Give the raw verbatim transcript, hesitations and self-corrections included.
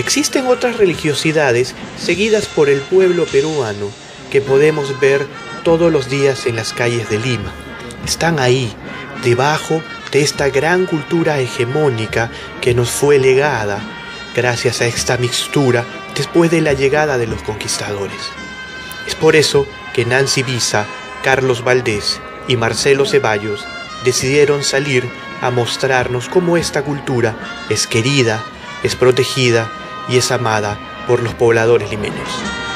Existen otras religiosidades seguidas por el pueblo peruano que podemos ver todos los días en las calles de Lima. Están ahí, debajo de esta gran cultura hegemónica que nos fue legada gracias a esta mixtura después de la llegada de los conquistadores. Es por eso que Nancy Biza, Carlos Valdés y Marcelo Ceballos decidieron salir a mostrarnos cómo esta cultura es querida, es protegida y es amada por los pobladores limeños.